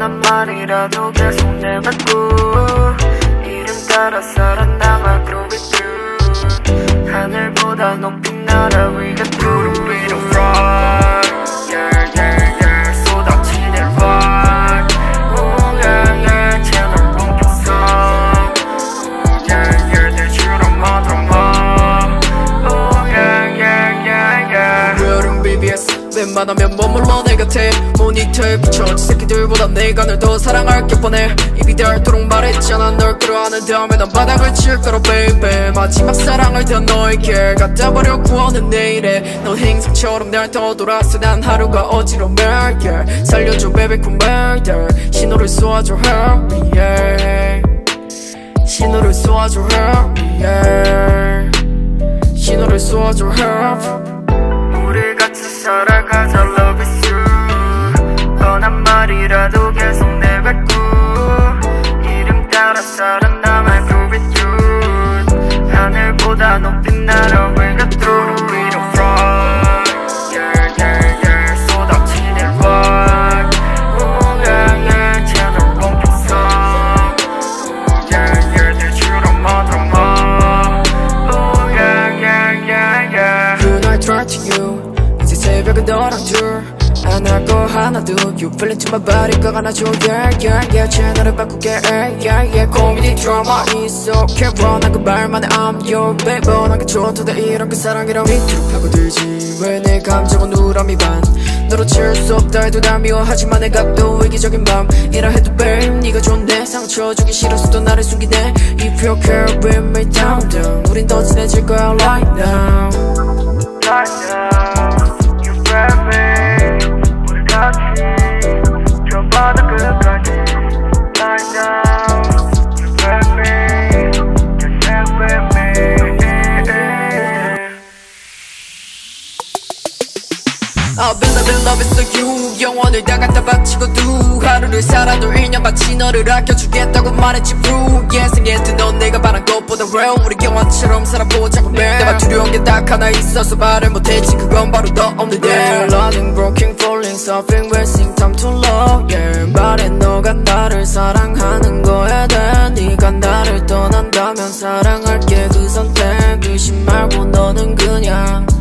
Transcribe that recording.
뻔한 말이라도 계속 내뱉고 이름 따라 살아남아 grow with you. 하늘보다 높이 날아 we got through the beat of rock. Yeah yeah yeah 쏟아지는 rock. Oh yeah yeah 채널 옮겼어. Oh yeah yeah 내 주름 얻어먹어. Oh yeah yeah yeah yeah Wearing BBS 웬만하면 머물러 내 곁에 모니터에 비춰진 새끼들보다 내가 널 더 사랑할게 뻔해. 입이 닳도록 말했잖아 널 끌어안은 다음에 난 바닥을 칠 거라 baby. 마지막 사랑을 다 너에게 갖다 버려 구원은 내일에. 넌 행성처럼 날 떠돌았어 난 하루가 어지러워 yeah. 살려줘 baby come murder. 신호를 쏘아줘 help me yeah. 신호를 쏘아줘 help me yeah. 신호를 쏘아줘 help. 우리 같이 살아가자 love is you. 뻔한 말이라도 계속 내뱉고 이름 따라 살아남아 grow with you. 하늘보다 높이 날아 we got through the beat of rock. Yeah yeah yeah 쏟아지는 rock. Oh yeah yeah 채널 옮겼어. Oh yeah yeah 내 주름 얻어먹어. Oh yeah yeah yeah yeah Good night try to you. 이제 새벽은 너랑 둘 안 할 거 하나도 You fell into my body 꽉 안아줘 yeah yeah yeah 채널을 바꾸게 yeah yeah 코미디 드라마 It's okay 원하고 말만 해 I'm your baby 원하게 좋던데 이런 그 사랑이랑 밑으로 파고들지 왜 내 감정은 우람이 반 너로 채울 수 없다 해도 날 미워하지만 내 각도 이기적인 밤이라 해도 babe 네가 좋네 상처 주기 싫어서도 나를 숨기네 If you care with me down down 우린 더 친해질 거야 right now right now you grab me 우리 같이 저 바다 끝까지 right now you grab me just stay with me. I've been loving love is so you 영원을 다 갖다 바치고 두 하루를 살아도 1년같이 너를 아껴주겠다고 말했지 through 예상했던 넌 내가 바란 것보다 real 우리 영화처럼 살아보자고 매일 내가 두려운 게 딱 하나 있어서 말을 못했지 그건 바로 너 없는 day Running, broken, falling, suffering, wasting time too long yeah 말해 너가 나를 사랑하는 거야 돼 네가 나를 떠난다면 사랑할게 그 선택 의심 말고 너는 그냥